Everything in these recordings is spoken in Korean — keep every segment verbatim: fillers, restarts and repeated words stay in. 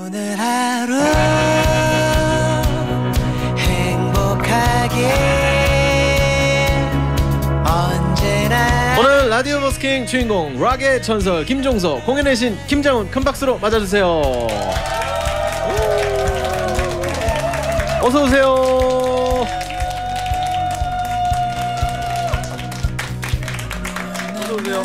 오늘 하루 행복하게 언제나. 오늘 라디오 버스킹 주인공 락의 전설 김종서, 공연의 신 김장훈, 큰 박수로 맞아주세요. 어서 오세요. 어서 오세요.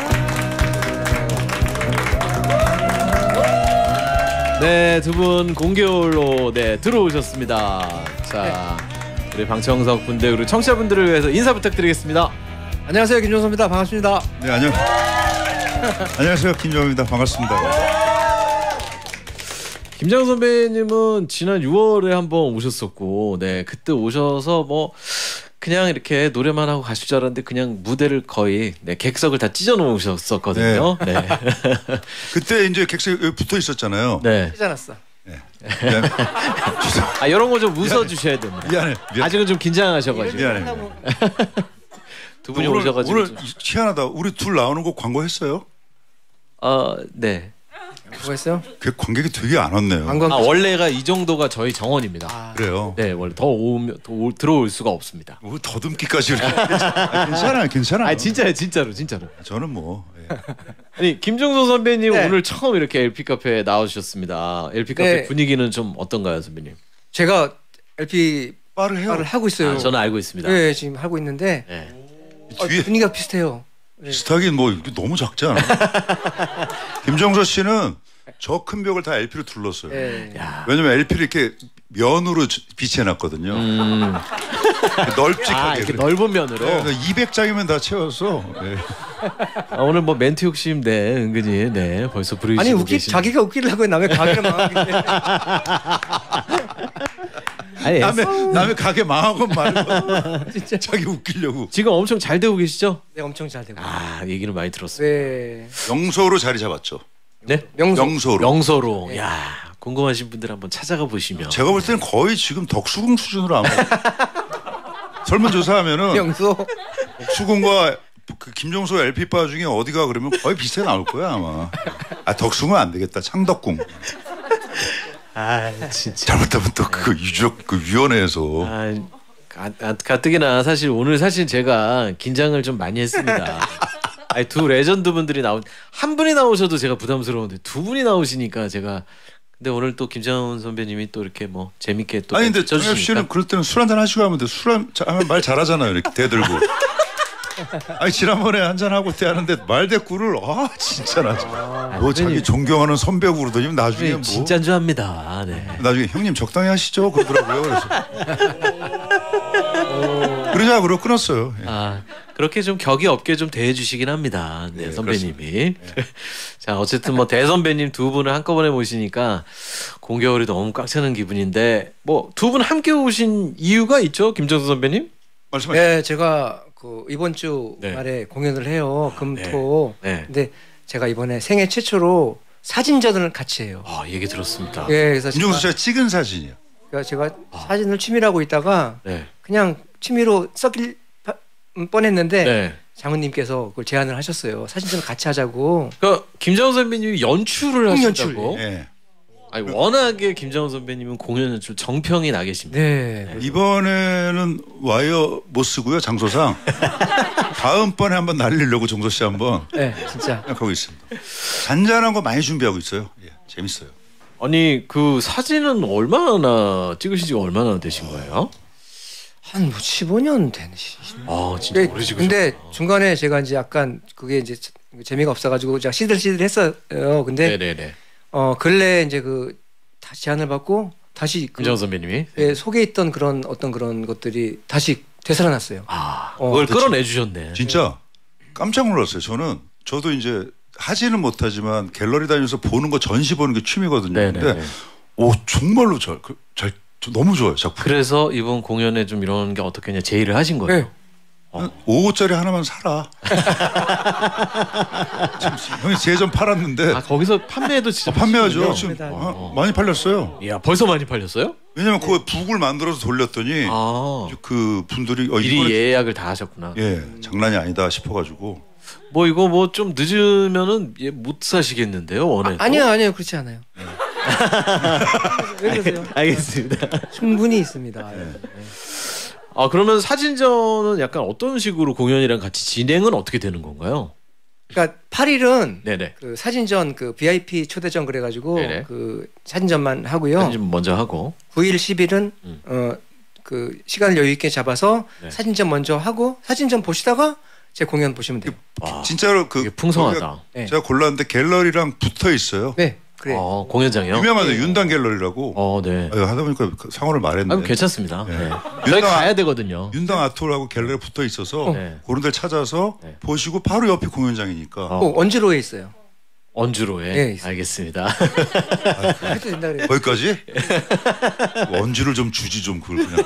네, 두 분 공개홀로 네 들어오셨습니다. 자, 우리 방청석 분들 그리고 청취자분들을 위해서 인사 부탁드리겠습니다. 안녕하세요, 김종서입니다. 반갑습니다. 네, 안녕. 안녕하세요, 김종서입니다. 반갑습니다. 김장훈 선배님은 지난 유월에 한번 오셨었고, 네 그때 오셔서 뭐 그냥 이렇게 노래만 하고 가실 줄 알았는데 그냥 무대를 거의 네, 객석을 다 찢어 놓으셨었거든요. 네. 네. 그때 이제 객석에 붙어 있었잖아요. 네. 삐져났어. 네. 아 이런 거 좀 웃어 주셔야 됩니다. 미안해. 미안해. 아직은 좀 긴장하셔가지고. 미안해. 두 분이 오늘, 오셔가지고. 오늘 좀... 희한하다. 우리 둘 나오는 거 광고 했어요? 어, 네. 그거 했어요? 그 관객이 되게 안 왔네요. 관광... 아 원래가 이 정도가 저희 정원입니다. 아... 그래요? 네, 원래 더 오면 더 오, 들어올 수가 없습니다. 뭐 더듬기까지 이렇게. 아, 괜찮아요, 괜찮아요. 아 진짜요, 진짜로, 진짜로. 저는 뭐. 예. 아니 김종서 선배님 네. 오늘 처음 이렇게 엘피 카페에 나오셨습니다. 엘피 카페 네. 분위기는 좀 어떤가요, 선배님? 제가 엘피 바를 해요. 바를 하고 있어요. 아, 저는 알고 있습니다. 네, 지금 하고 있는데 네. 어, 뒤에 분위기가 비슷해요. 네. 비슷하긴 뭐 너무 작지 않아? 김종서 씨는 저 큰 벽을 다 엘피로 둘렀어요. 네. 왜냐면 엘피를 이렇게 면으로 비치해놨거든요. 음. 널찍하게. 아, 이렇게 넓은 면으로. 네, 이백 장이면 다 채워서. 네. 아, 오늘 뭐 멘트 욕심 네 은근히 네 벌써 부르시고 아니 웃기 계신... 자기가 웃기려고 남의 가게를 망하는데. 아니 남의 남의 가게 망하고 말고 진짜 자기 웃기려고. 지금 엄청 잘 되고 계시죠? 네, 엄청 잘 되고. 아 얘기를 많이 들었어요. 네. 명소로 자리 잡았죠. 네? 명소. 명소로. 명소로. 네. 야 궁금하신 분들 한번 찾아가 보시면. 제가 볼 때는 거의 지금 덕수궁 수준으로 아마 설문조사하면은 명소. 덕수궁과 그 김종서 엘피바 중에 어디가 그러면 거의 비슷하게 나올 거야 아마. 아 덕수궁은 안 되겠다. 창덕궁. 아 진짜. 잘못하면 또 그 유적 그 위원회에서. 아, 가, 아, 가뜩이나 사실 오늘 사실 제가 긴장을 좀 많이 했습니다. 아니, 두 레전드 분들이 나온 한 분이 나오셔도 제가 부담스러운데 두 분이 나오시니까 제가 근데 오늘 또 김장훈 선배님이 또 이렇게 뭐 재밌게 또 아니 근데 정엽 씨는 그럴 때는 술 한잔 하시고 하면 돼. 술 하면 말 잘하잖아요. 이렇게 대들고. 아니 지난번에 한잔 하고 때 하는데 말대꾸를 아 진짜 나. 아, 뭐 자기 존경하는 선배고 그러더니 나중에 뭐 진짜인 줄 압니다. 네. 나중에 형님 적당히 하시죠 그러더라고요. 그래서 그러자 그러고 끊었어요. 예. 아 그렇게 좀 격이 없게 좀 대해주시긴 합니다. 네, 네 선배님이. 네. 자 어쨌든 뭐 대선배님 두 분을 한꺼번에 모시니까 공개월이 너무 꽉 차는 기분인데 뭐 두 분 함께 오신 이유가 있죠, 김정수 선배님? 말씀하세요. 네, 제가 그 이번 주 네. 말에 공연을 해요. 금토. 네. 네. 근데 제가 이번에 생애 최초로 사진전을 같이 해요. 아 얘기 들었습니다. 예, 그래서 김종수 제가, 씨가 찍은 사진이요. 그러니까 제가 사진을 취미로 하고 있다가 네. 그냥 취미로 썩일 파- 음, 뻔했는데 네. 장훈님께서 그걸 제안을 하셨어요. 사진전을 같이 하자고. 그러니까 김정은 선배님이 연출을 연출. 하신다고? 예. 아니 워낙에 김정은 선배님은 공연 연출 정평이 나 계십니다. 네. 이번에는 와이어 못 쓰고요 장소상. 다음번에 한번 날리려고 정서 씨 한번 네, 진짜. 생각하고 있습니다. 잔잔한 거 많이 준비하고 있어요. 예, 재밌어요. 아니 그 사진은 얼마나 찍으신 지가 얼마나 되신 거예요? 한 뭐 십오 년 되는. 아 진짜 근데, 오래 찍으셨구나. 근데 중간에 제가 이제 약간 그게 이제 재미가 없어가지고 제가 시들시들했어요. 근데 네네네. 어 근래 이제 그 다시 제안을 받고 다시 그 김정은 선배님이. 예, 속에 있던 그런 어떤 그런 것들이 다시 되살아났어요. 아 어, 그걸 그렇죠. 끌어내 주셨네. 진짜 깜짝 놀랐어요. 저는 저도 이제 하지는 못하지만 갤러리 다니면서 보는 거 전시 보는 게 취미거든요. 네네네. 근데 오 정말로 잘, 그, 잘 너무 좋아요 작품. 그래서 이번 공연에 좀 이런 게 어떻겠냐 제의를 하신 거예요. 네. 어. 오 호짜리 하나만 사라. 지금 형이 제전 팔았는데 아 거기서 판매도 진짜 아, 판매하죠. 하시는군요. 지금 어. 아, 많이 팔렸어요. 이야 벌써 많이 팔렸어요? 왜냐면 그거 북을 만들어서 돌렸더니 아 그 분들이 어, 미리 이거는- 예약을 다 하셨구나. 예 장난이 아니다 싶어가지고 뭐 이거 뭐 좀 늦으면은 예, 못 사시겠는데요 원에. 아니요, 아니요, 그렇지 않아요. 왜 그러세요? 알겠습니다. 충분히 있습니다. 네. 네. 아 그러면 사진전은 약간 어떤 식으로 공연이랑 같이 진행은 어떻게 되는 건가요? 그러니까 팔 일은 네네. 그 사진전 그 브이아이피 초대전 그래가지고 네네. 그 사진전만 하고요. 사진 먼저 하고. 구 일, 십 일은 음. 어 그 시간을 여유 있게 잡아서 네. 사진전 먼저 하고 사진전 보시다가 제 공연 보시면 돼요. 와, 진짜로 그 이게 풍성하다. 네. 제가 골랐는데 갤러리랑 붙어 있어요. 네, 그래. 어, 공연장이요? 유명하죠. 윤당 갤러리라고. 어, 네. 아유, 하다 보니까 그 상호를 말했네. 아, 괜찮습니다. 네. 네. 저희 윤당- 가야 되거든요. 윤당 아트홀하고 갤러리 붙어 있어서 네. 그런 데를 찾아서 네. 보시고 바로 옆이 공연장이니까. 어. 꼭 언주로에 있어요. 언주로에. 네, 있어요. 알겠습니다. 해도 된다 그래요. 거기까지? 원주를 좀 주지 좀 그걸 그냥.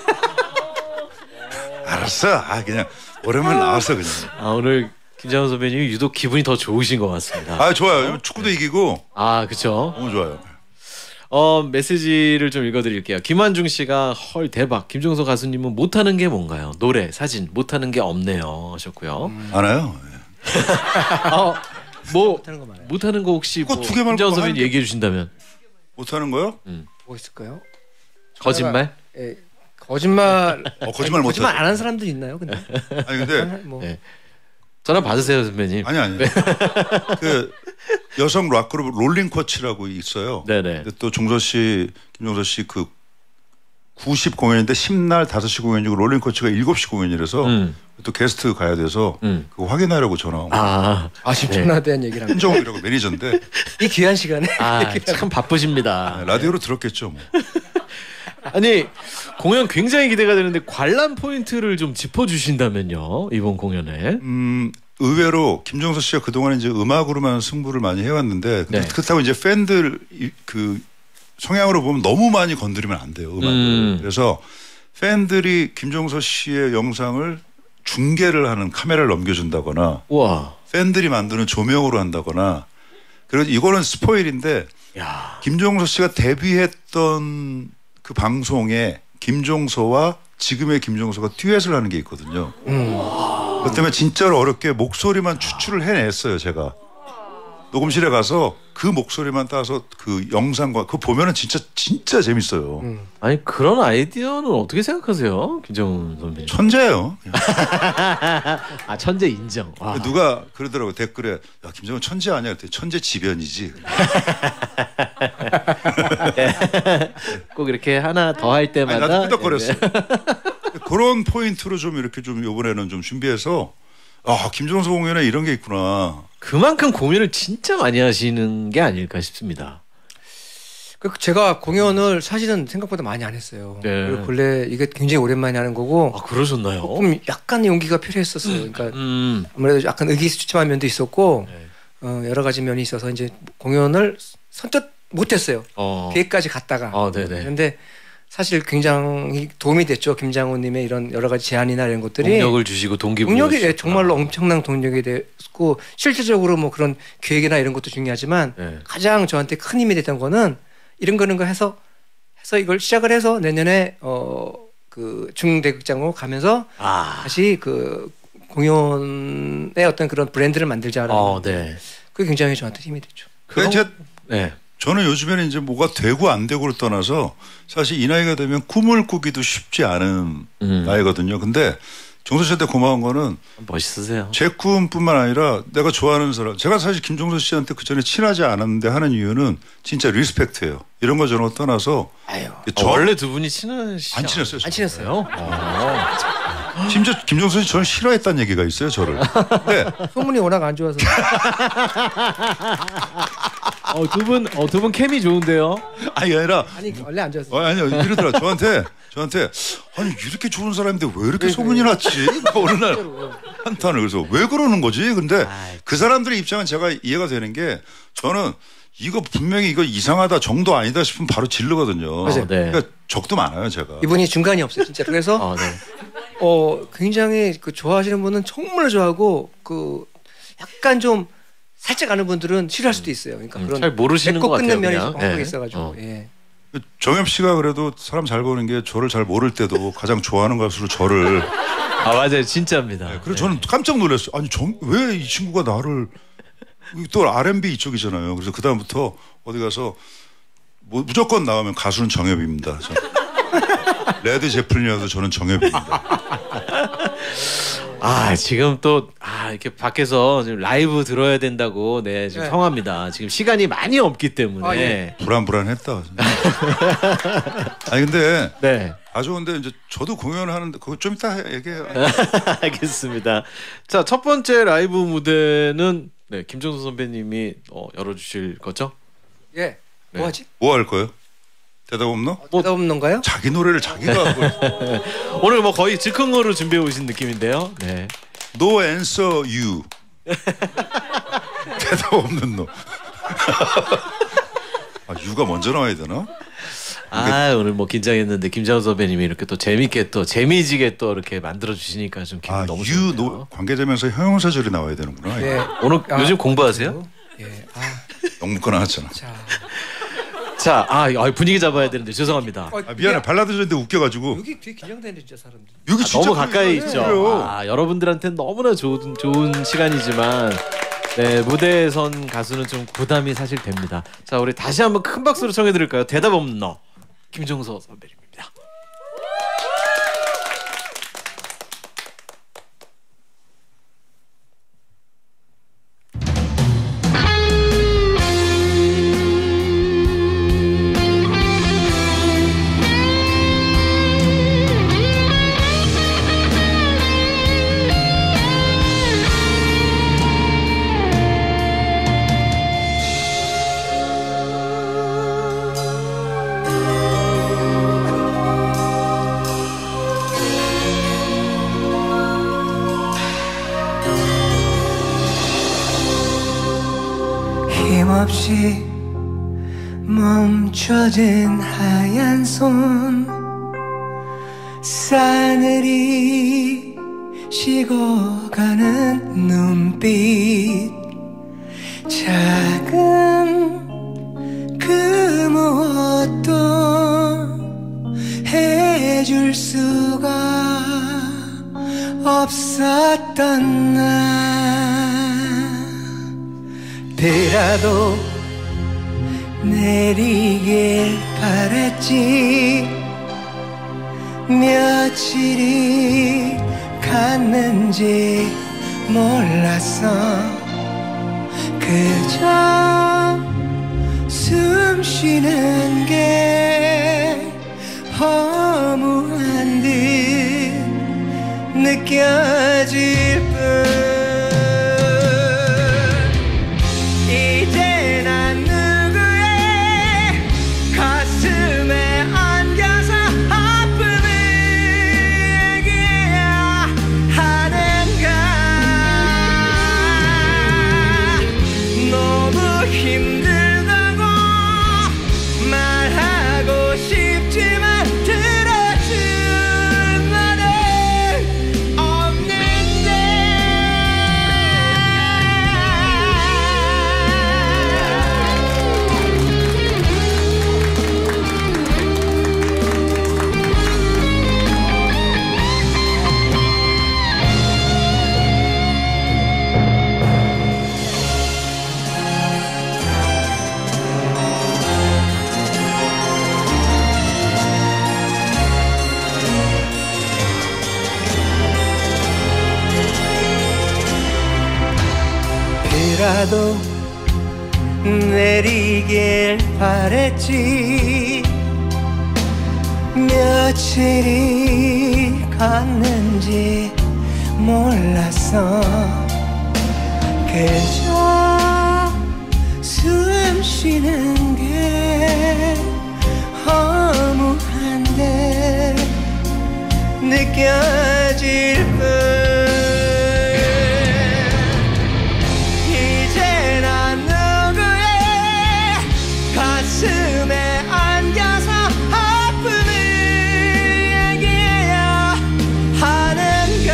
알았어. 아 그냥 오랜만에 나와서 그냥. 아, 오늘 김장훈 선배님이 유독 기분이 더 좋으신 것 같습니다. 아 좋아요. 축구도 이기고 아, 그렇죠. 너무 좋아요. 어, 메시지를 좀 읽어드릴게요. 김한중 씨가 헐 대박. 김종서 가수님은 못하는 게 뭔가요? 노래, 사진 못하는 게 없네요. 하셨고요. 알아요. 어, 뭐 못하는 거 말아요. 못하는 거 혹시 그거 뭐 두개 말고 김장훈 하는 선배님 게- 얘기해 주신다면 못하는 거요? 뭐 있을까요? 거짓말? 예, 거짓말. 어, 거짓말 못 거짓말 하죠. 안 하는 사람도 있나요? 근데 아니 근데 뭐 네. 전화 받으세요 선배님. 아니 아니. 그 여성 락 그룹 롤링 쿼츠라고 있어요. 네네. 근데 또 종서 씨, 김종서 씨 그 구십 공연인데 십 날 다섯 시 공연이고 롤링 쿼츠가 일곱 시 공연이라서 음. 또 게스트 가야 돼서 음. 그거 확인하려고 전화 온 거예요. 아, 아쉽잖아 대한 얘기를 합니다. 현정이라고 매니저인데 이 귀한 시간에 아, 참 바쁘십니다. 라디오로 들었겠죠. 뭐. 아니 공연 굉장히 기대가 되는데 관람 포인트를 좀 짚어주신다면요 이번 공연에. 음, 의외로 김종서 씨가 그동안 이제 음악으로만 승부를 많이 해왔는데 네. 그렇다고 이제 팬들 이- 그 성향으로 보면 너무 많이 건드리면 안 돼요. 음악을. 음. 그래서 팬들이 김종서 씨의 영상을 중계를 하는 카메라를 넘겨준다거나 우와. 팬들이 만드는 조명으로 한다거나 그리고 이거는 스포일인데 야. 김종서 씨가 데뷔했던 그 방송에 김종서와 지금의 김종서가 듀엣을 하는 게 있거든요. 그것 때문에 진짜로 어렵게 목소리만 추출을 해냈어요, 제가. 녹음실에 가서 그 목소리만 따서 그 영상과 그거 보면은 진짜 진짜 재밌어요. 아니 그런 아이디어는 어떻게 생각하세요, 김정은 선배님? 천재예요. 아 천재 인정. 와. 누가 그러더라고 댓글에 야 김정은 천재 아니야? 그랬더니 천재 지변이지. 꼭 이렇게 하나 더 할 아니, 때마다. 나도 끄덕거렸어. 네. 그런 포인트로 좀 이렇게 좀 이번에는 좀 준비해서 아 김종서 공연에 이런 게 있구나. 그만큼 고민을 진짜 많이 하시는 게 아닐까 싶습니다. 그 제가 공연을 사실은 생각보다 많이 안 했어요. 네. 그리고 본래 이게 굉장히 오랜만에 하는 거고 아 그러셨나요? 조금 약간 용기가 필요했었어요. 그러니까 음. 아무래도 약간 의기소침한 면도 있었고 네. 어, 여러 가지 면이 있어서 이제 공연을 선뜻 못했어요. 어. 계획까지 갔다가. 어, 네네. 그런데 사실 굉장히 도움이 됐죠. 김장훈님의 이런 여러 가지 제안이나 이런 것들이 동력을 주시고 동기부여. 동력이 예, 정말로 엄청난 동력이 됐고 실질적으로 뭐 그런 계획이나 이런 것도 중요하지만 네. 가장 저한테 큰 힘이 됐던 거는 이런 거는 거 해서 해서 이걸 시작을 해서 내년에 어 그 중대극장으로 가면서 아. 다시 그 공연의 어떤 그런 브랜드를 만들자라는 어, 네. 그게 굉장히 저한테 힘이 됐죠. 그러니까 제, 네. 저는 요즘에는 이제 뭐가 되고 안 되고를 떠나서 사실 이 나이가 되면 꿈을 꾸기도 쉽지 않은 음. 나이거든요. 근데 종서 씨한테 고마운 거는 멋있으세요. 제 꿈뿐만 아니라 내가 좋아하는 사람, 제가 사실 김종서 씨한테 그 전에 친하지 않았는데 하는 이유는 진짜 리스펙트예요. 이런 거 저런 거 떠나서 아유. 저 어, 원래 두 분이 친하시죠? 안 친했어요. 안 친했어요. 어. 심지어 김종서 씨 저는 싫어했다는 얘기가 있어요, 저를. 네. 소문이 워낙 안 좋아서 어, 두 분, 어, 두 분 케미 좋은데요? 아니 아니라 아니 원래 안 좋아서 어, 아니요 이러더라 저한테 저한테 아니 이렇게 좋은 사람인데 왜 이렇게 소문이 났지 어느 날 한탄을 그래서 왜 그러는 거지 근데 아이. 그 사람들의 입장은 제가 이해가 되는 게 저는 이거 분명히 이거 이상하다 정도 아니다 싶으면 바로 질르거든요. 맞아요. 어, 네. 그러니까 적도 많아요 제가. 이분이 중간이 없어요 진짜. 그래서 어, 네. 어 굉장히 그 좋아하시는 분은 정말 좋아하고 그 약간 좀 살짝 아는 분들은 싫어할 수도 있어요. 그러니까 음, 그런 잘 모르시는 맺고 것 같아요. 끊는 면이 그냥. 확실히 네. 있어가지고 어. 예. 정엽 씨가 그래도 사람 잘 보는 게 저를 잘 모를 때도 가장 좋아하는 가수로 저를. 아 맞아요, 진짜입니다. 그래서 저는 깜짝 놀랐어요. 아니 왜 이 친구가 나를 또 알앤비 이쪽이잖아요. 그래서 그 다음부터 어디 가서 뭐 무조건 나오면 가수는 정엽입니다. 저. 레드 제플린이라도 저는 정엽입니다. 아 지금 또 아 이렇게 밖에서 지금 라이브 들어야 된다고 네 지금 네. 성합니다. 지금 시간이 많이 없기 때문에 아, 예. 불안불안했다. 아니 근데 네 아주 근데 이제 저도 공연을 하는데 그거 좀 이따 얘기해요. 알겠습니다. 자 첫 번째 라이브 무대는 네 김종서 선배님이 어, 열어주실 거죠? 예. 네. 뭐하지? 뭐 할 거예요? 대답 없노? 뭐- 대답 없는 거요? 자기 노래를 자기가 하고 있어. 오늘 뭐 거의 즉흥으로 준비해 오신 느낌인데요. 네. No answer you. 대답 없는 너. 아, 유가 먼저 나와야 되나? 아 오늘 뭐 긴장했는데 김장훈 선배님이 이렇게 또 재밌게 또 재미지게 또 이렇게 만들어 주시니까 좀 기분 아, 너무 유 좋네요. 노, 관계되면서 형용사절이 나와야 되는구나. 예. 오늘 아, 요즘 공부하세요? 예. 아, 영문과 나왔잖아. 자. 자, 아, 아, 분위기 잡아야 되는데 죄송합니다. 어, 아, 미안해. 야, 발라드 전인데 웃겨가지고. 여기 되게 긴장되는 진짜 사람들. 여기 아, 진짜 너무 가까이 그래요. 있죠. 그래요. 아, 여러분들한테는 너무나 좋은 좋은 시간이지만 네, 무대에 선 가수는 좀 부담이 사실 됩니다. 자, 우리 다시 한번 큰 박수로 청해 드릴까요? 대답 없는 너. 김종서 선배님입니다. 힘없이 멈춰진 하얀 손 싸늘히 식어가는 눈빛 작은 그 무엇도 해줄 수가 없었던 나 비라도 내리길 바랬지 며칠이 갔는지 몰랐어 그저 숨 쉬는 게 허무한 듯 느껴질 뿐 이제 난 누구의 가슴에 안겨서 아픔을 얘기해야 하는가 너무 힘들다고 말하고 싶지만 들어준 말은 없는데 비라도 내리길 바랬지 며칠이 갔는지 몰랐어 그저 숨 쉬는 게 허무한데 느껴질 뿐 이제 난 누구의 가슴에 안겨서 아픔을 얘기해야 하는가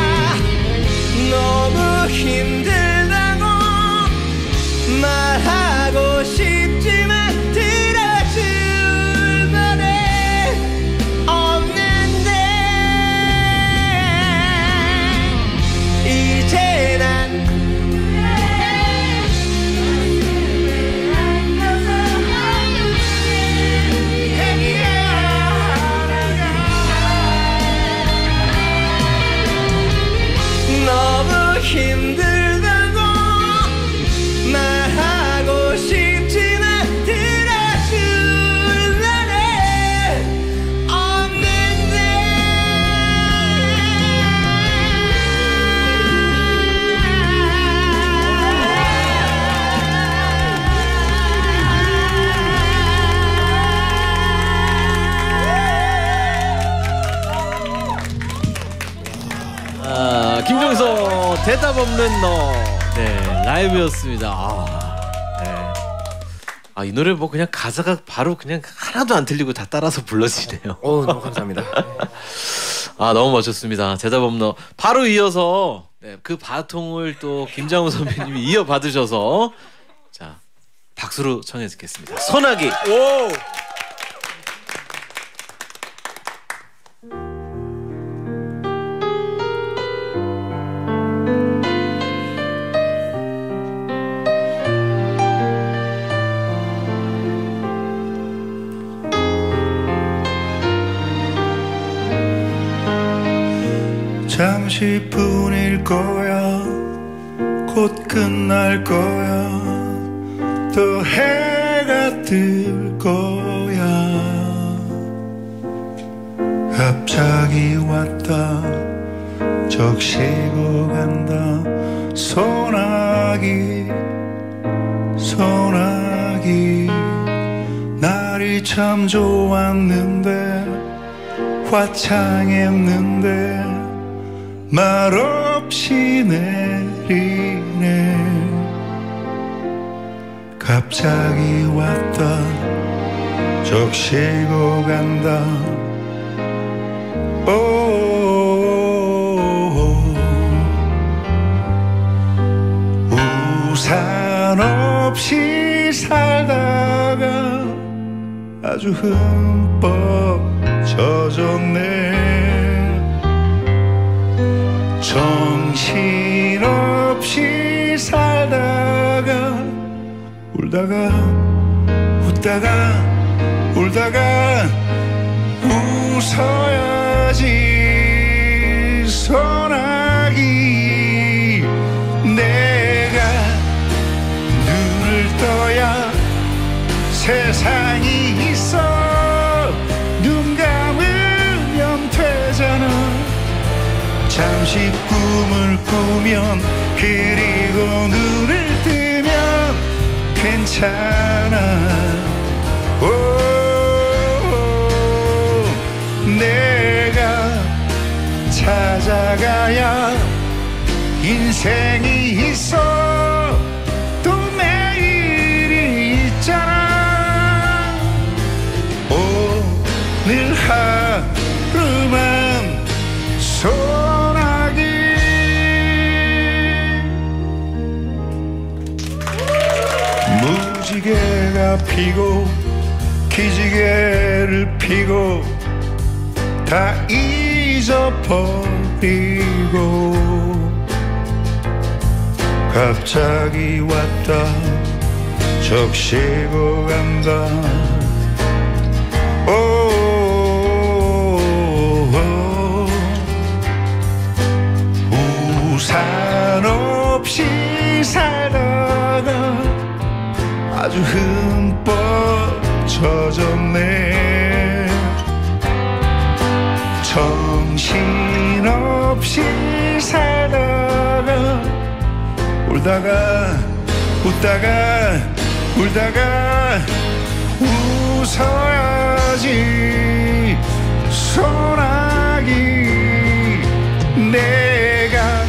너무 힘들다고 말하 대답 없는 너. 네, 라이브였습니다. 아, 네. 아, 이 노래 뭐 그냥 가사가 바로 그냥 하나도 안 틀리고 다 따라서 불러지네요. 어, 너무 감사합니다. 아, 너무 멋졌습니다. 대답 없는 너. 바로 이어서 네, 그 바통을 또 김장훈 선배님이 이어받으셔서 자, 박수로 청해 듣겠습니다. 소나기. 오! 잠시뿐일 거야 곧 끝날 거야 또 해가 뜰 거야 갑자기 왔다 적시고 간다 소나기 소나기 날이 참 좋았는데 화창했는데 말없이 내리네 갑자기 왔다 적시고 간다 오 우산 없이 살다가 아주 흠뻑 젖었네 정신없이 살다가 울다가 웃다가 울다가 웃어야지 소나기 내가 눈을 떠야 세상이 있어 눈 감으면 되잖아 잠시 꿈을 꾸면 그리고 눈을 뜨면 괜찮아 오, 내가 찾아가야 인생이 있어 또 내일이 있잖아 오늘 하루만 소나기 무지개가 피고 기지개를 피고 다 잊어버리고 갑자기 왔다 적시고 간다 오, 오, 오. 우산 없이 살다가 아주 흠뻑 젖었네 정신없이 살다가 울다가 웃다가 울다가 웃어야지 소나기 내가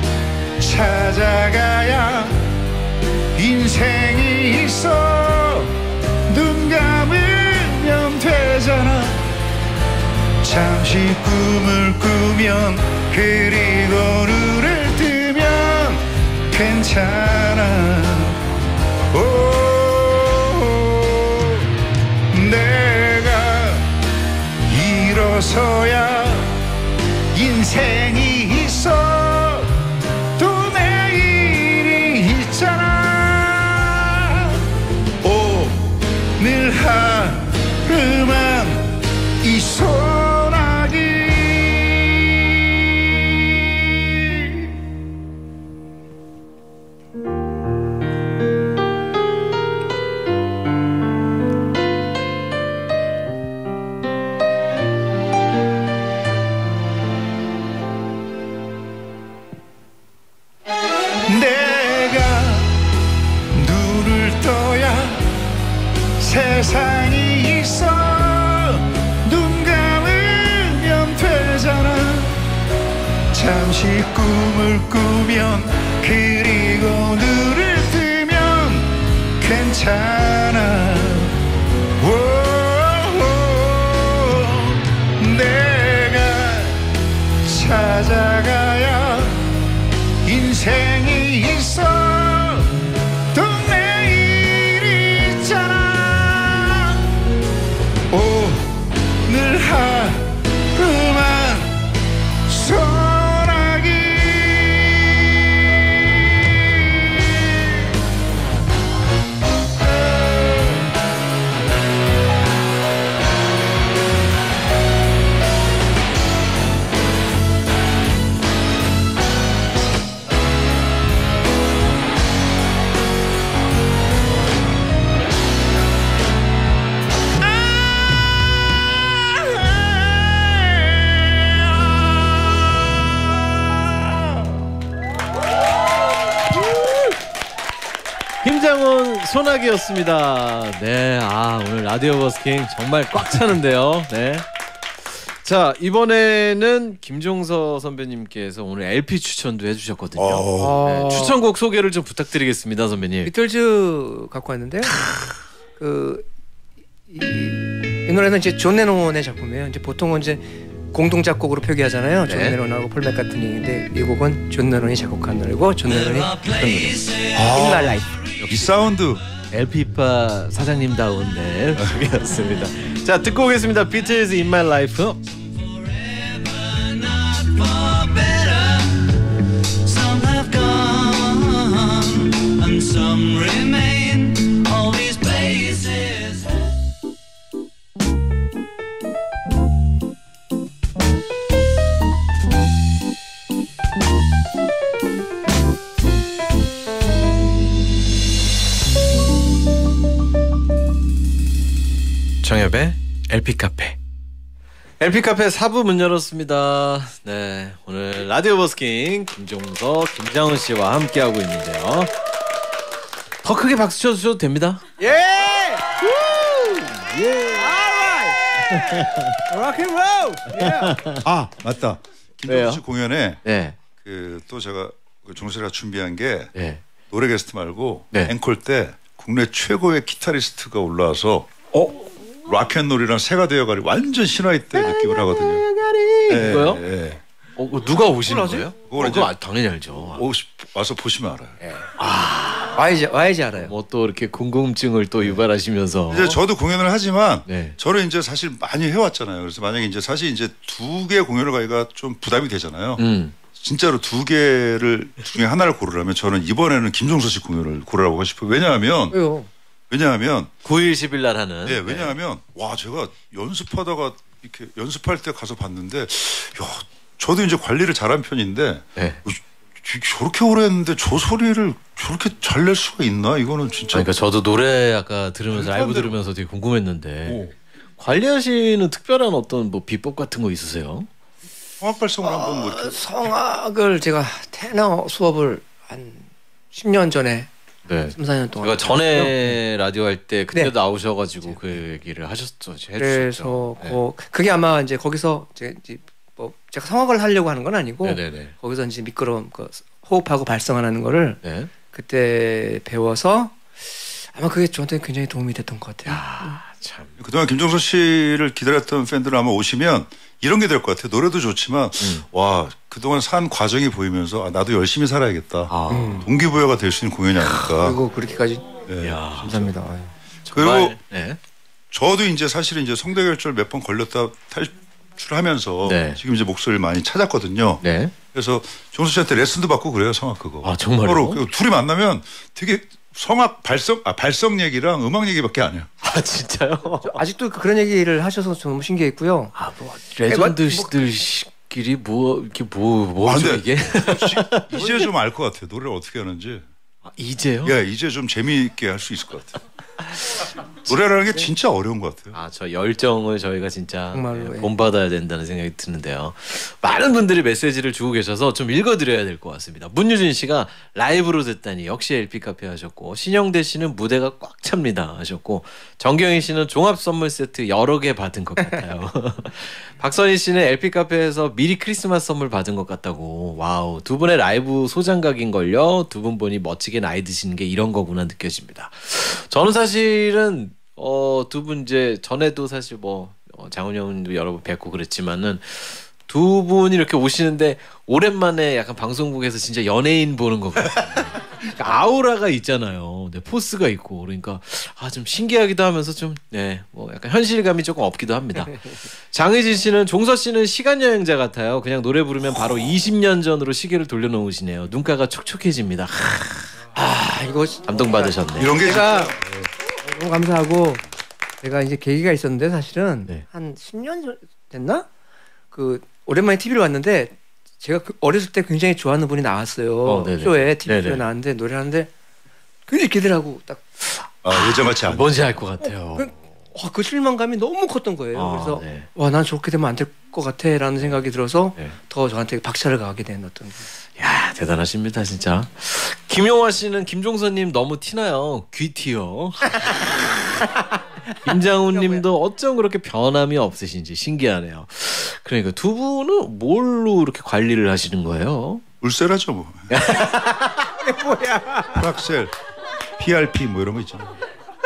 찾아가야 인생이 있어 눈 감으면 되잖아 잠시 꿈을 꾸면 그리고 눈을 뜨면 괜찮아 오, 내가 일어서야 인생이 있어 또 내일이 있잖아 오늘 하루만 이 소나기 세상이 있어 눈 감으면 되잖아 잠시 잠시 꿈을 꾸면 그리고 눈을 뜨면 괜찮아. 오, 내가 찾아가야 인생이 있어. 또 내일 있잖아. 오늘 하루만 소나기. 김장훈 소나기였습니다. 네, 아 오늘 라디오 버스킹 정말 꽉 차는데요. 네. 자 이번에는 김종서 선배님께서 오늘 엘피 추천도 해주셨거든요. 어. 네, 추천곡 소개를 좀 부탁드리겠습니다, 선배님. 비틀즈 갖고 왔는데요. 그 이, 이 노래는 이제 존 레논의 작품이에요. 이제 보통은 이제 공동 작곡으로 표기하잖아요. 존 네. 레논하고 폴 맥카트니인데 이 곡은 존 레논이 작곡한 노래고 존 레논이 부른 노래. In My Life. 이 사운드 엘피파 사장님다운 네 곡이었습니다. 자 듣고 오겠습니다. 비틀즈 In My Life. Some have gone and some remain. All these places. 정엽의 엘피 카페. 엘피 카페 사 부 문 열었습니다. 네, 오늘 라디오 버스킹 김종서, 김장훈 씨와 함께 하고 있는데요. 더 크게 박수 쳐주셔도 됩니다. 예! 예! Alright! Rock and roll! Yeah! 아 맞다. 왜요? 김종서 씨 공연에 네, 그 또 제가 종서가 준비한 게 네. 노래 게스트 말고 네. 앵콜 때 국내 최고의 기타리스트가 올라와서 어? 락앤롤이랑 새가 되어가리 완전 신화의 때 느낌을 하거든요. 네, 이거요? 네. 어, 그거 누가 오시는 몰라지? 거예요? 그걸 어, 그거 이제- 아, 당연히 알죠. 오시, 와서 보시면 알아요. 와야지, 와야지 알아요. 뭐 또 이렇게 궁금증을 또 유발하시면서. 이제 저도 공연을 하지만 네. 저는 이제 사실 많이 해왔잖아요. 그래서 만약에 이제 사실 이제 두 개 공연을 가기가 좀 부담이 되잖아요. 음. 진짜로 두 개를 중에 하나를 고르라면 저는 이번에는 김종서 씨 공연을 고르라고 하고 싶어요. 왜냐하면 왜요? 왜냐하면 구 일 십 일 날 하는. 네, 왜냐하면 와 제가 연습하다가 이렇게 연습할 때 가서 봤는데 야 저도 이제 관리를 잘한 편인데 네. 어, 저렇게 오래 했는데 저 소리를 저렇게 잘 낼 수가 있나? 이거는 진짜. 그러니까 저도 노래 아까 들으면서 라이브 사람들- 들으면서 되게 궁금했는데 오. 관리하시는 특별한 어떤 뭐 비법 같은 거 있으세요? 성악 발성을 한번 뭐 이렇게 성악을 제가 테너 수업을 한 십 년 전에 네. 삼, 사 년 동안 제가 전에 라디오 할 때 그때도 네. 나오셔가지고 그 얘기를 하셨죠. 해주셨죠. 그래서 네. 그 그게 아마 이제 거기서 이제 이제 뭐 제가 성악을 하려고 하는 건 아니고 네네네. 거기서 이제 미끄러움 그 호흡하고 발성하는 거를 네. 그때 배워서 아마 그게 저한테 굉장히 도움이 됐던 것 같아요. 아 참. 그동안 김종서 씨를 기다렸던 팬들은 아마 오시면 이런 게 될 것 같아요. 노래도 좋지만 음. 와 그동안 산 과정이 보이면서 아, 나도 열심히 살아야겠다. 아. 동기부여가 될 수 있는 공연이 아닐까. 그리고 그렇게까지 네. 야. 감사합니다. 아유. 그리고 정말, 네. 저도 이제 사실은 이제 성대결절 몇 번 걸렸다 탈출하면서 네. 지금 이제 목소리를 많이 찾았거든요. 네. 그래서 종서 씨한테 레슨도 받고 그래요 성악 그거. 아, 정말요? 서로 그 둘이 만나면 되게 성악 발성 아 발성 얘기랑 음악 얘기밖에 안 해요. 아 진짜요? 저 아직도 그런 얘기를 하셔서 너무 신기했고요. 아뭐 레전드들끼리 뭐 이렇게 뭐 뭐죠 아, 근데- 이게? 이제 좀 알 것 같아요. 노래를 어떻게 하는지. 아, 이제요? 예, 이제 좀 재미있게 할 수 있을 것 같아요. 노래라는 게 진짜 어려운 것 같아요. 아, 저 열정을 저희가 진짜 정말로, 예, 예. 본받아야 된다는 생각이 드는데요. 많은 분들이 메시지를 주고 계셔서 좀 읽어드려야 될 것 같습니다. 문유진 씨가 라이브로 듣다니 역시 엘피 카페 하셨고, 신영대 씨는 무대가 꽉 찹니다 하셨고, 정경희 씨는 종합 선물 세트 여러 개 받은 것 같아요. 박선희 씨는 엘피 카페에서 미리 크리스마스 선물 받은 것 같다고. 와우, 두 분의 라이브 소장각인걸요. 두 분 보니 멋지게 나이 드시는 게 이런 거구나 느껴집니다. 저는 사실은 어, 두 분 이제 전에도 사실 뭐 어, 장훈이 형도 여러 번 뵙고 그랬지만은 두 분이 이렇게 오시는데 오랜만에 약간 방송국에서 진짜 연예인 보는 거 같아요. 그러니까 아우라가 있잖아요. 네, 포스가 있고 그러니까 아, 좀 신기하기도 하면서 좀 네, 뭐 약간 현실감이 조금 없기도 합니다. 장의진 씨는 종서 씨는 시간 여행자 같아요. 그냥 노래 부르면 바로 이십 년 전으로 시계를 돌려놓으시네요. 눈가가 촉촉해집니다. 아 이거 감동받으셨네. 이런 게 제가 너무 감사하고 제가 이제 계기가 있었는데 사실은 네. 한 십 년 전 됐나? 그 오랜만에 티비를 왔는데 제가 그 어렸을 때 굉장히 좋아하는 분이 나왔어요. 어, 네네. 쇼에 티비에 네네. 나왔는데 노래하는데 굉장히 기대라고 딱 아, 예전같이 안. 뭔지 알 것 같아요. 그, 와, 그 실망감이 너무 컸던 거예요. 아, 그래서 네. 와, 난 저렇게 되면 안 될 것 같아라는 생각이 들어서 네. 더 저한테 박차를 가하게 된 어떤 야, 대단하십니다 진짜. 김용화 씨는 김종서님 너무 티나요. 귀티요. 김장훈님도 어쩜 그렇게 변함이 없으신지 신기하네요. 그러니까 두 분은 뭘로 이렇게 관리를 하시는 거예요? 울세라죠 뭐. 뭐야? 프락셀, 피알피 뭐 이런 거 있잖아요.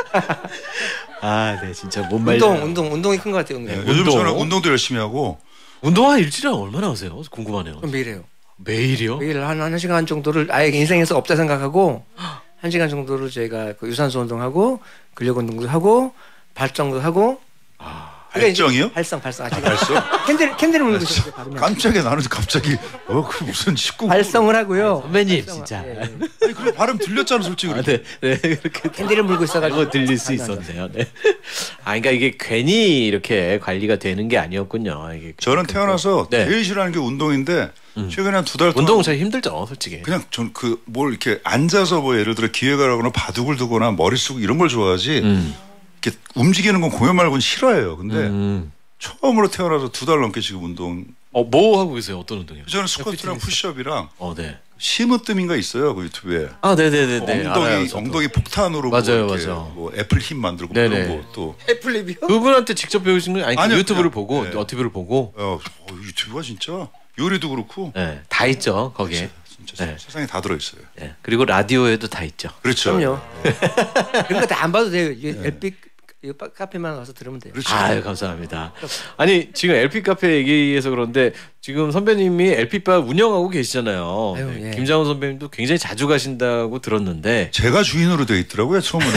아, 네, 진짜 못 말려. 운동, 운동, 운동이 큰 것 같아요. 네, 운동. 요즘 운동? 저는 운동도 열심히 하고 운동 한 일주일에 얼마나 하세요? 궁금하네요. 그럼 매일 해요. 매일이요? 매일 한, 한 시간 정도를 아예 인생에서 없다 생각하고 한 시간 정도를 저희가 그 유산소 운동하고 근력 운동도 하고 발정도 하고 그러니까 이제 발정이요? 발성, 발성. 아직 발성? 캔들, 캔들을 물고 있어요. 바르면. 깜짝이야 나는 갑자기 어 그 무슨 십구 발성을 하고요. 선배님 발성을- 진짜. 예, 예. 아니 그래 발음 들렸잖아 솔직히. 아, 네, 네, 그렇게 캔들을 물고 있어가지고 그거 들릴 수 있었네요. 네. 아, 그러니까 이게 괜히 이렇게 관리가 되는 게 아니었군요. 이게 저는 태어나서 네. 제일 싫어하는 게 운동인데 최근에 한 두 달 동안 운동 참 힘들죠, 솔직히. 그냥 전 그 뭘 이렇게 앉아서 뭐 예를 들어 기획을 하거나 바둑을 두거나 머리 쓰고 이런 걸 좋아하지 음. 이렇게 움직이는 건 공연 말고는 싫어해요. 근데 음. 처음으로 태어나서 두 달 넘게 지금 운동. 어, 뭐 하고 계세요? 어떤 운동이요? 저는 스쿼트랑 푸시업이랑 어, 네. 심으뜸인가 있어요 그 유튜브에. 아, 네, 네, 네, 네. 엉덩이 알아요, 저도. 엉덩이 폭탄으로 맞아요, 뭐, 이렇게 맞아요. 뭐 애플 힘 만들고 네네. 그런 거 또. 애플립이요? 그분한테 직접 배우신 건 아니 그 아니요, 유튜브를 그냥, 보고 네. 어, 티비를 보고 어, 어, 유튜브가 진짜 요리도 그렇고 네, 다 있죠 거기에. 진짜 네. 세상에 다 들어 있어요. 네. 그리고 라디오에도 다 있죠. 그렇죠. 그럼요. 그런 거 다 안 봐도 돼요. 엘피 카페만 가서 들으면 돼요. 그렇죠. 아유, 감사합니다. 아니 지금 엘피 카페 얘기해서 그런데 지금 선배님이 엘피바 운영하고 계시잖아요. 아유, 네, 예. 김장훈 선배님도 굉장히 자주 가신다고 들었는데 제가 주인으로 돼 있더라고요 처음에는.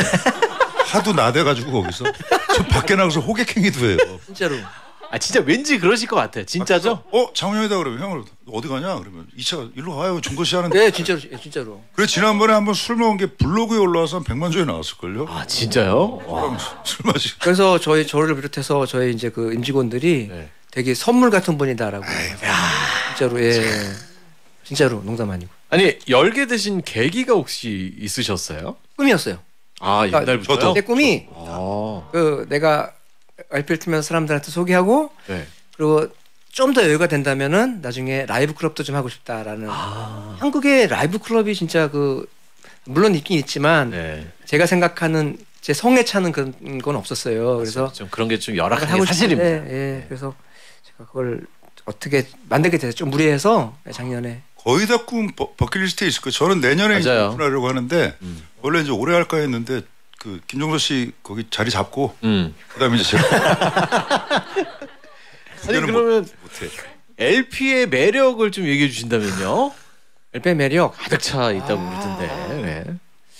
하도 나대가지고 거기서 저 밖에 나가서 호객행위도 해요. 진짜로. 아 진짜 왠지 그러실 것 같아요. 진짜죠? 어 장훈형이다 그러면 형 어디 가냐 그러면 이 차 일로 와요 종거씨 하는데. 네, 진짜로, 예, 진짜로. 그래 지난번에 한번 술 먹은 게 블로그에 올라와서 한 백만 조회 나왔을걸요. 아 진짜요? 와. 그럼 술 마시. 그래서 저희 저를 비롯해서 저희 이제 그 임직원들이 네. 되게 선물 같은 분이다라고. 진짜로 예. 진짜로 농담 아니고. 아니 열게 되신 계기가 혹시 있으셨어요? 꿈이었어요. 아 옛날부터요? 저도. 내 꿈이 아, 그 내가 알피를 틀면서 사람들한테 소개하고 네. 그리고 좀 더 여유가 된다면은 나중에 라이브 클럽도 좀 하고 싶다라는. 한국의 라이브 클럽이 진짜 그 물론 있긴 있지만 네. 제가 생각하는 제 성에 차는 그런 건 없었어요. 그래서 좀 그런 게 좀 열악한 게 하고 사실입니다. 싶은데, 예. 그래서 제가 그걸 어떻게 만들게 돼서 좀 무리해서 작년에 거의 다 꿈 버킷리스트에 있을 거예요. 저는 내년에 이제 맞아요. 오픈하려고 하는데 음. 원래 이제 올해 할까 했는데 그 김종서 씨 거기 자리 잡고 음. 그다음에 이제 제가 아니 그때는 그러면 못해. 엘피의 매력을 좀 얘기해 주신다면요? 엘페 매력 가득 차 있다고 그러던데. 네.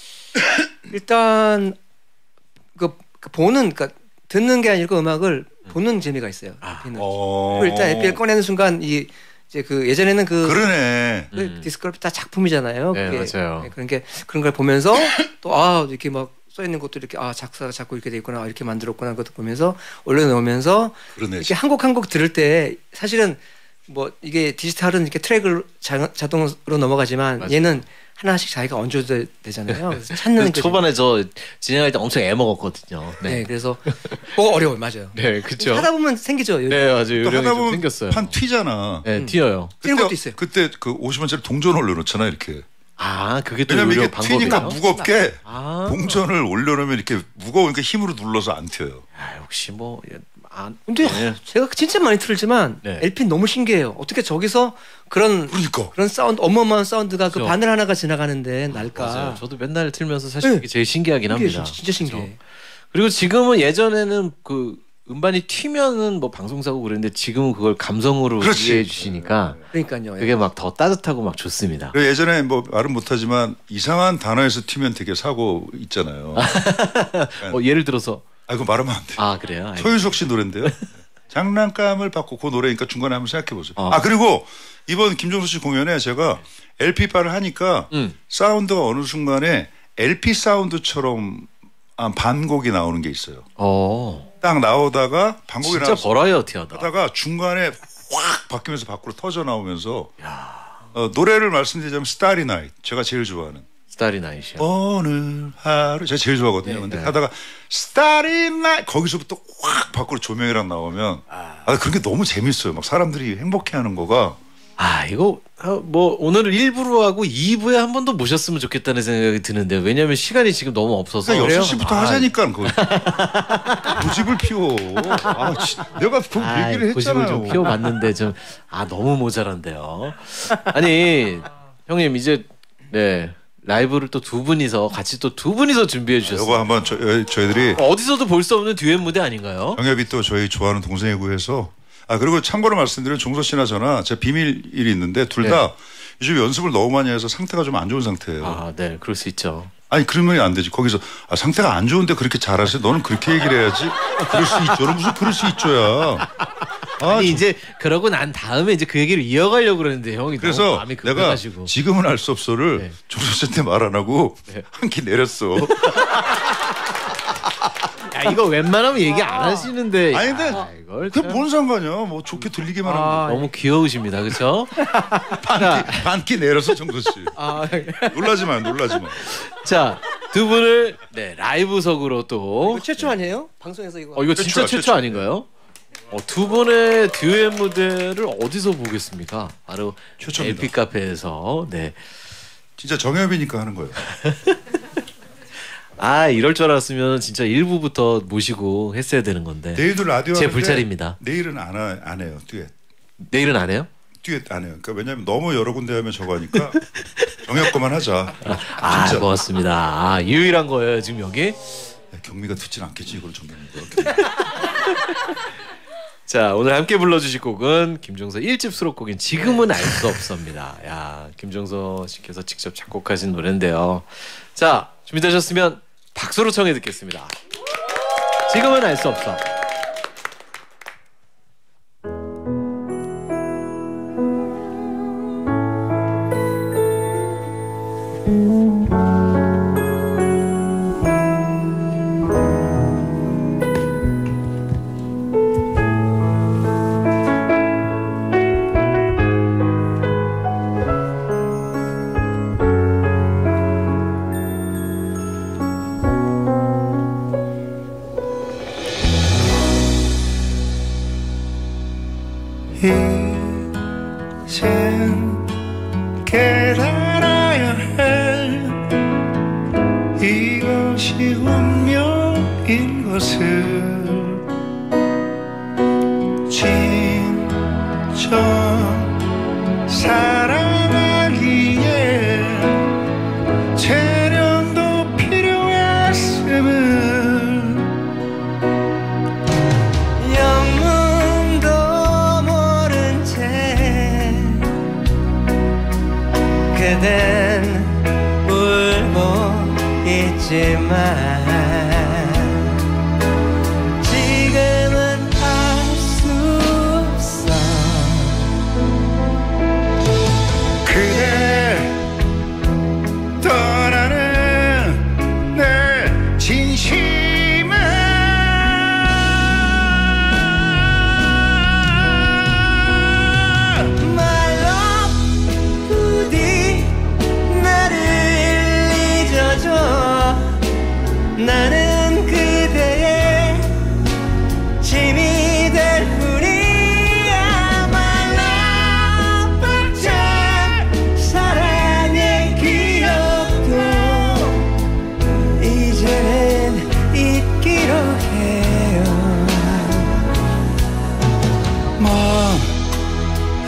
일단 그, 그 보는 그러니까 듣는 게 아니고 음악을 보는 재미가 있어요. 엘피는. 어. 그리고 일단 엘피를 꺼내는 순간 이 이제 그 예전에는 그 그러네. 그 음. 디스크럽이 다 작품이잖아요. 네, 그게. 맞아요. 네, 그런 게 그런 걸 보면서 또 아 이렇게 막 써 있는 것도 이렇게 아 작사가 자꾸 이렇게 돼 있구나 이렇게 만들었구나 그것도 보면서 올려놓으면서 그러네. 이렇게 한 곡 한 곡 들을 때 사실은 뭐 이게 디지털은 이렇게 트랙을 자, 자동으로 넘어가지만 맞아요. 얘는 하나씩 자기가 얹어야 되- 되잖아요. 그래서 찾는 게 초반에 저 진행할 때 엄청 애 먹었거든요. 네. 네, 그래서 뭐가 어려워요, 맞아요. 네, 그렇죠. 하다 보면 생기죠. 네, 맞아요. 또 요령이 하다 좀 보면 생겼어요. 판 튀잖아. 네, 튀어요. 튀는 것도 있어요. 그때 그 오십 원짜리 동전 올려놓잖아 이렇게. 아, 그게 또 왜냐면 요령 이게 튀니까 방법이에요. 무겁게 아. 동전을 올려놓으면 이렇게 무거우니까 힘으로 눌러서 안 튀어요. 아, 역시 뭐 안. 근데 네. 제가 진짜 많이 틀지만 네. 엘피는 너무 신기해요. 어떻게 저기서 그런 그러니까. 그런 사운드 어마어마한 사운드가 그 그렇죠. 바늘 하나가 지나가는데 날까? 맞아요. 저도 맨날 틀면서 사실 네. 이게 제일 신기하긴 신기해, 합니다. 진짜, 진짜 신기해. 그렇죠. 그리고 지금은 예전에는 그 음반이 튀면은 뭐 방송사고 그랬는데 지금은 그걸 감성으로 그렇지. 이해해 주시니까 그러니까요. 그게 막 더 따뜻하고 막 좋습니다. 그리고 예전에 뭐 말은 못하지만 이상한 단어에서 튀면 되게 사고 있잖아요. 어, 예를 들어서 아 이거 말하면 안 돼. 아 그래요? 알겠습니다. 서유석 씨 노래인데요. 장난감을 받고 그 노래니까 중간에 한번 생각해 보세요. 어. 아 그리고 이번 김종수 씨 공연에 제가 엘피바를 하니까 음. 사운드가 어느 순간에 엘피 사운드처럼 한 반곡이 나오는 게 있어요. 어, 딱 나오다가 반곡이 진짜 나와서 버라이어티하다. 하다가 중간에 확 바뀌면서 밖으로 터져 나오면서 어, 노래를 말씀드리자면 스타리 나잇 제가 제일 좋아하는 스타리 나이시야. 오늘 하루 제가 제일 좋아하거든요. 네, 근데 네. 하다가 스타리 나잇 거기서부터 확 밖으로 조명이랑 나오면 아 그런 게 너무 재밌어요. 막 사람들이 행복해하는 거가 아 이거 어, 뭐 오늘은 일 부로 하고 이 부에 한 번 더 모셨으면 좋겠다는 생각이 드는데 왜냐하면 시간이 지금 너무 없어서 그러니까 그래요? 여섯 시부터 아, 하자니까 그거 고집을 피워. 아, 진- 내가 그 아, 얘기를 고집을 했잖아요. 좀 피워봤는데 좀 아 너무 모자란데요. 아니 형님 이제 네 라이브를 또 두 분이서 같이 또 두 분이서 준비해 이거 주셨어요. 한번 저, 어, 저희들이 어디서도 볼 수 없는 듀엣 무대 아닌가요? 영엽이 또 저희 좋아하는 동생이고 해서 아 그리고 참고로 말씀드리면 종서 씨나 저나 제 비밀일이 있는데 둘 다 네. 요즘 연습을 너무 많이 해서 상태가 좀 안 좋은 상태예요. 아 네 그럴 수 있죠. 아니 그러면 안 되지. 거기서 아, 상태가 안 좋은데 그렇게 잘하세요. 너는 그렇게 얘기를 해야지. 그럴 수 있죠. 너 무슨 그럴 수 있죠야. 아, 아니 좀- 이제 그러고 난 다음에 이제 그 얘기를 이어가려고 그러는데 형이 너무 그래서 마음이 내가 급해가지고 지금은 알 수 없어를 네. 종서 씨한테 말 안 하고 네. 한 끼 내렸어. 야 이거 웬만하면 얘기 안 하시는데 아니, 근데 야, 이걸 그게 참 뭔 상관이야. 뭐 좋게 들리기만 하면 아, 너무 귀여우십니다 그렇죠? 반끼 반끼 내렸어 종서 씨. 아, 놀라지 마요. 놀라지 마. 자두 분을 네 라이브석으로 또 이거 최초 아니에요? 방송에서 이거. 어 이거 진짜 최초야, 최초 최초. 아닌가요? 어, 두 분의 듀엣 무대를 어디서 보겠습니까? 바로 최초입니다. 엘피 카페에서 네. 진짜 정엽이니까 하는 거예요. 아 이럴 줄 알았으면 진짜 일부부터 모시고 했어야 되는 건데 내일도 라디오 제 하는데 불찰입니다. 내일은 안, 하, 안 해요. 듀엣. 내일은 안 해요? 듀엣 안 해요. 그러니까 왜냐면 너무 여러 군데 하면 저거 하니까 정엽 거만 하자. 아 진짜. 고맙습니다. 아, 유일한 거예요 지금 여기. 야, 경미가 듣진 않겠지 이걸 정엽이가. 자 오늘 함께 불러주실 곡은 김종서 일 집 수록곡인 지금은 알 수 없습니다. 야 김종서 씨께서 직접 작곡하신 노래인데요. 자 준비되셨으면 박수로 청해 듣겠습니다. 지금은 알 수 없어. 이젠 깨달아야 해 이것이 운명인 것을 진정 사랑하기에 재련도 필요했음을 영문도 모른 채 그댄 울고 있지만 지금은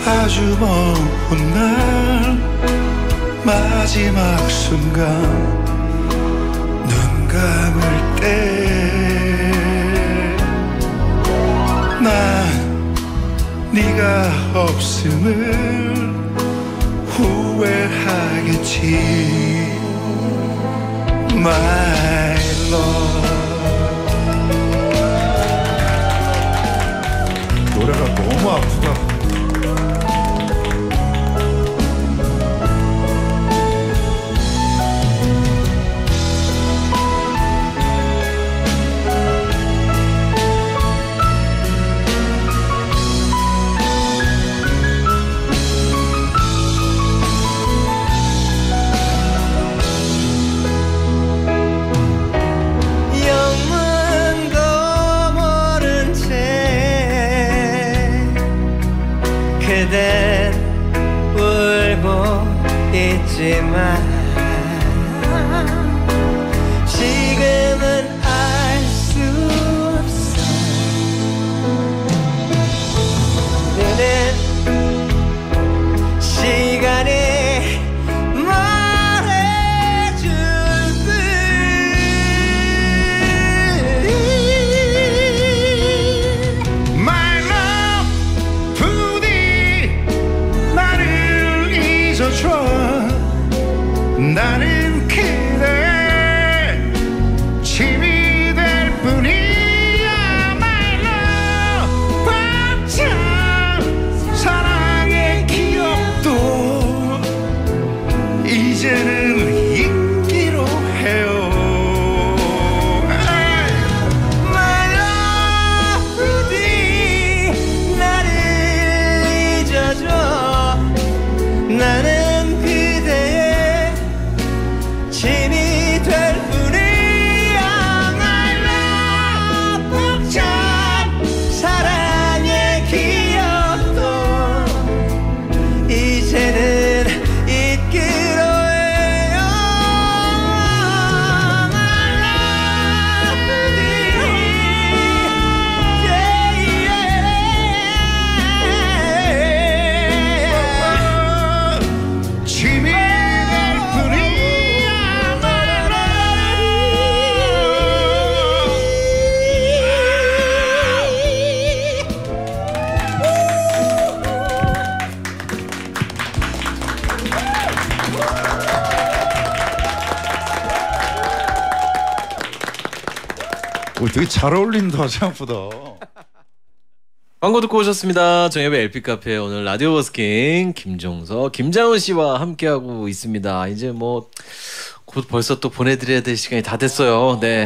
아주 먼 날 마지막 순간 눈 감을 때 난 네가 없음을 후회하겠지 My love 노래가 너무 아프다. 그댄 울고 있지만 지금은 알 수 없어. 그는 시간이 말해줄 뿐. My love 부디 나를 잊어줘. 나는 그대 짐이 될 뿐이야. My love 벅찬 사랑의 기억도 이제는 잊기로 해요. My love 부디 나를 잊어줘. 나는 그대의 짐이 될 뿐이야. My love 벅찬 사랑의 기억도 이제는 잊기로 해요. My love 부디 yeah, yeah. 짐이 될 뿐이야. 오, 되게 잘 어울린다 생각보다. 광고 듣고 오셨습니다. 정엽의 엘피 카페 오늘 라디오 버스킹 김종서, 김장훈 씨와 함께하고 있습니다. 이제 뭐 곧 벌써 또 보내드려야 될 시간이 다 됐어요. 네.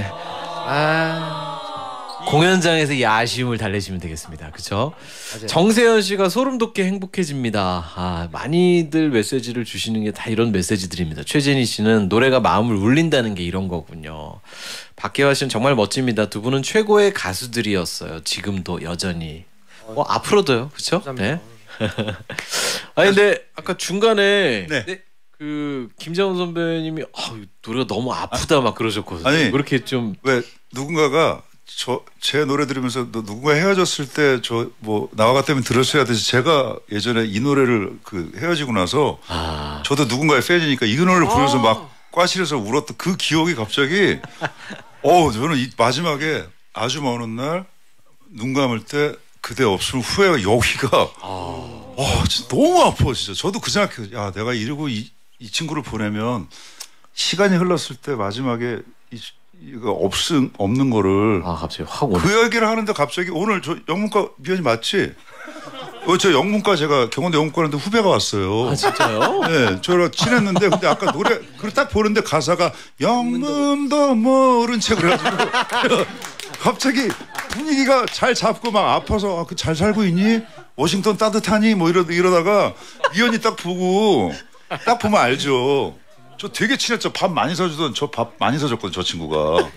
아, 공연장에서 이 아쉬움을 달래시면 되겠습니다. 그렇죠? 정세현 씨가 소름 돋게 행복해집니다. 아, 많이들 메시지를 주시는 게 다 이런 메시지들입니다. 최재니 씨는 노래가 마음을 울린다는 게 이런 거군요. 박혜화 씨는 정말 멋집니다. 두 분은 최고의 가수들이었어요. 지금도 여전히. 어, 앞으로도요. 그렇죠? 네. 아 근데 아까 중간에 네. 그 김장훈 선배님이 아, 노래가 너무 아프다 막 그러셨거든요. 아니, 그렇게 좀 왜 누군가가 저 제 노래 들으면서 너 누군가 헤어졌을 때 저 뭐 나와 같으면 들었어야 되지. 제가 예전에 이 노래를 그 헤어지고 나서 아, 저도 누군가의 팬이니까 이 노래를 부르면서 막 꽈실해서 울었던 그 기억이 갑자기 어 저는 이 마지막에 아주 먼 날 눈 감을 때 그대 없으면 후회가 여기가 아, 와 진짜 너무 아파 진짜. 저도 그 생각해. 야 내가 이러고 이, 이 친구를 보내면 시간이 흘렀을 때 마지막에 이, 이거 없음 없는 거를 아 갑자기 확 오네. 그 얘기를 하는데 갑자기 오늘 저 영문과 미연이 맞지? 어, 저 영문과 제가 경원대 영문과인데 후배가 왔어요. 아 진짜요? 네, 저랑 친했는데 근데 아까 노래 그걸 딱 보는데 가사가 영문도 모른 채 그래가지고 갑자기 분위기가 잘 잡고 막 아파서 아, 그 잘 살고 있니? 워싱턴 따뜻하니? 뭐 이러, 이러다가 미연이 딱 보고 딱 보면 알죠. 저 되게 친했죠. 밥 많이 사주던 저 밥 많이 사줬거든 저 친구가.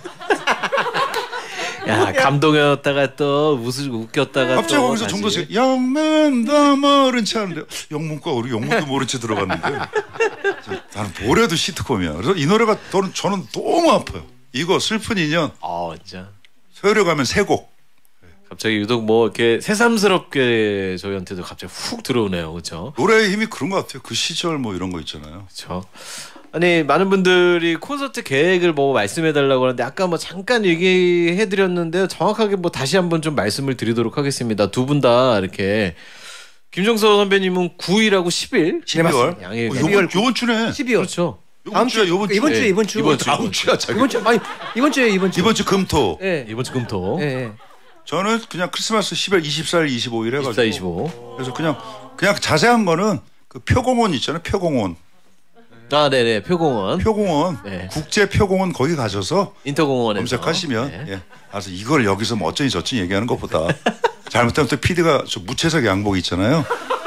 야 감동이었다가 또 웃으 웃겼다가 갑자기 또 거기서 다시. 정도씩 영문도 모른 채 하는데 영문과 우리 영문도 모른 채 들어갔는데 나는 뭐래도 시트콤이야. 그래서 이 노래가 저는, 저는 너무 아파요. 이거 슬픈 인연 아 진짜. 서울에 가면 세 곡 갑자기 유독 뭐 이렇게 새삼스럽게 저희한테도 갑자기 훅 들어오네요, 그렇죠? 노래의 힘이 그런 것 같아요. 그 시절 뭐 이런 거 있잖아요. 그렇죠. 아니 많은 분들이 콘서트 계획을 뭐 말씀해 달라고 하는데 아까 뭐 잠깐 얘기해 드렸는데요. 정확하게 뭐 다시 한번 좀 말씀을 드리도록 하겠습니다. 두 분 다 이렇게 김종서 선배님은 구 일하고 십 일 십이월. 양일 어, 요번, 요번 주네. 십이월. 그렇죠. 요번 주야 요번 주. 이번 주 네. 이번 주 이번 주. 다음 주야 자기. 이번 주 아니 이번 주에 이번 주. 이번 주 금토. 예. 이번 주 금토 예. 예. 저는 그냥 크리스마스 십일 이십사 일 이십오 일 해가지고. 이십사, 이십오. 그래서 그냥 그냥 자세한 거는 그 표공원 있잖아요. 표공원. 아, 네네. 표공원. 표공원. 네. 국제 표공원 거기 가셔서 인터공원에서 검색하시면 네. 예. 그래서 이걸 여기서 뭐 어쩌니 저쩌니 얘기하는 것보다 잘못하면 또 피디가 저 무채색 양복 있잖아요.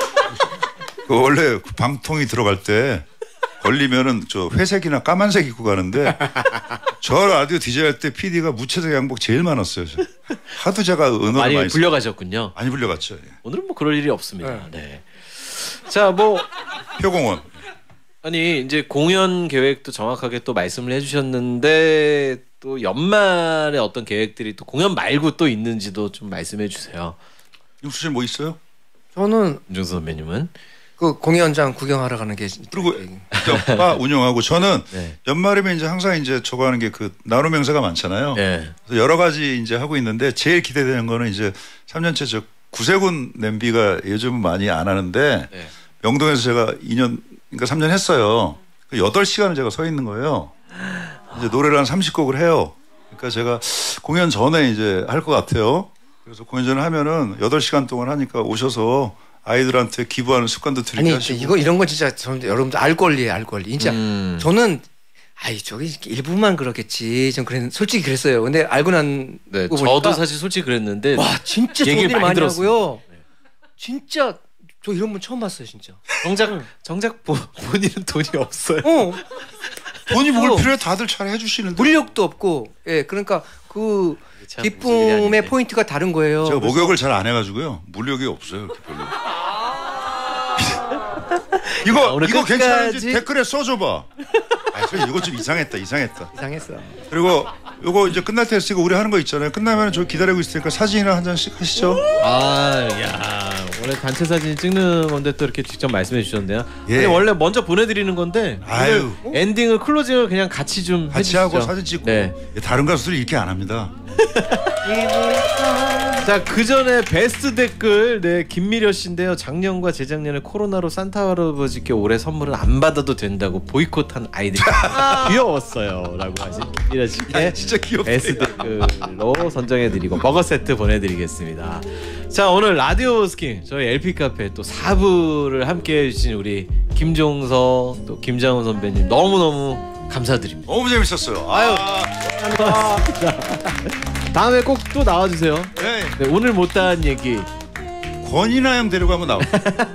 그 원래 그 방통이 들어갈 때 걸리면은 저 회색이나 까만색 입고 가는데 저 라디오 디제이 할 때 피디가 무채색 양복 제일 많았어요. 저. 하도 제가 은어를 많이 많이 불려가셨군요. 많이 불려갔죠. 예. 오늘은 뭐 그럴 일이 없습니다. 네. 자, 뭐 표공원. 아니 이제 공연 계획도 정확하게 또 말씀을 해주셨는데 또 연말에 어떤 계획들이 또 공연 말고 또 있는지도 좀 말씀해 주세요. 육수 씨 뭐 있어요? 저는 윤정수 선배님은 그 공연장 구경하러 가는 게 그리고 바 운영하고 저는 네. 연말이면 이제 항상 이제 저거 하는 게 그 나눔 행사가 많잖아요. 네. 그래서 여러 가지 이제 하고 있는데 제일 기대되는 거는 이제 삼 년째 저 구세군 냄비가 요즘은 많이 안 하는데 네. 명동에서 제가 이 년 그러니까 삼 년 했어요. 그 여덟 시간을 제가 서 있는 거예요. 이제 노래를 한 삼십 곡을 해요. 그러니까 제가 공연 전에 이제 할 것 같아요. 그래서 공연 전에 하면은 여덟 시간 동안 하니까 오셔서 아이들한테 기부하는 습관도 들이게 아니 하시고. 이거 이런 건 진짜 저, 여러분들 알 권리예요, 알 권리. 진짜 음. 저는 아이 저기 일부만 그렇겠지. 전 그랬 솔직히 그랬어요. 근데 알고 난 네, 거 저도 보니까 사실 솔직히 그랬는데 와 진짜 좋은 얘기를 일 많이 많이 들었습니다. 하고요. 진짜 저 이런 분 처음 봤어요, 진짜. 정작 정작 보, 본인은 돈이 없어요. 어, 돈이 뭘 어. 필요해 다들 잘 해주시는데. 물력도 없고, 예, 그러니까 그 참 무슨 일이 기쁨의 아닌데. 포인트가 다른 거예요. 제가 목욕을 잘 안 해가지고요. 물력이 없어요. 이렇게 별로. 이거 아, 오늘 이거 끝까지- 괜찮은지 댓글에 써줘봐. 아, 그래, 이거 좀 이상했다, 이상했다. 이상했어. 그리고 이거 이제 끝날 때 했으니까 우리 하는 거 있잖아요. 끝나면 저 기다리고 있으니까 사진이나 한 장씩 하시죠. 아, 야, 원래 단체 사진 찍는 건데 또 이렇게 직접 말씀해 주셨는데요. 예. 아니, 원래 먼저 보내드리는 건데 아유. 오늘 엔딩을 클로징을 그냥 같이 좀 같이 해주시죠. 하고 사진 찍고. 네. 다른 가수들이 이렇게 안 합니다. 자, 그 전에 베스트 댓글 네 김미려 씨인데요. 작년과 재작년에 코로나로 산타 할아버지께 올해 선물은 안 받아도 된다고 보이콧한 아이들이 귀여웠어요라고 하신 김미려 씨께 진짜 귀엽다. 베스트 댓글로 선정해드리고 버거 세트 보내드리겠습니다. 자, 오늘 라디오 스킨 저희 엘피 카페 또 사 부를 함께 해주신 우리 김종서 또 김장훈 선배님 너무 너무 감사드립니다. 너무 재밌었어요. 아유. 다음에 꼭 또 나와주세요. 네. 네, 오늘 못다한 얘기. 권이나 형 데려가면 나와.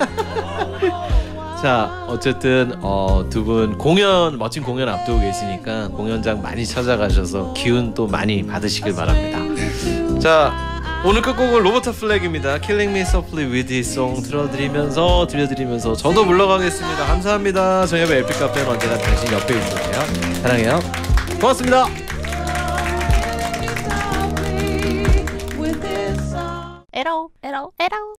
자, 어쨌든 어, 두 분 공연 멋진 공연 앞두고 계시니까 공연장 많이 찾아가셔서 기운 또 많이 받으시길 바랍니다. 자, 오늘 끝곡은 로버트 플렉입니다. Killing Me Softly with His Song 틀어드리면서 들려드리면서 저도 물러가겠습니다. 감사합니다. 저희 엘피 카페는 언제나 당신 옆에 있을게요. 사랑해요. 고맙습니다. 에러 에러 에러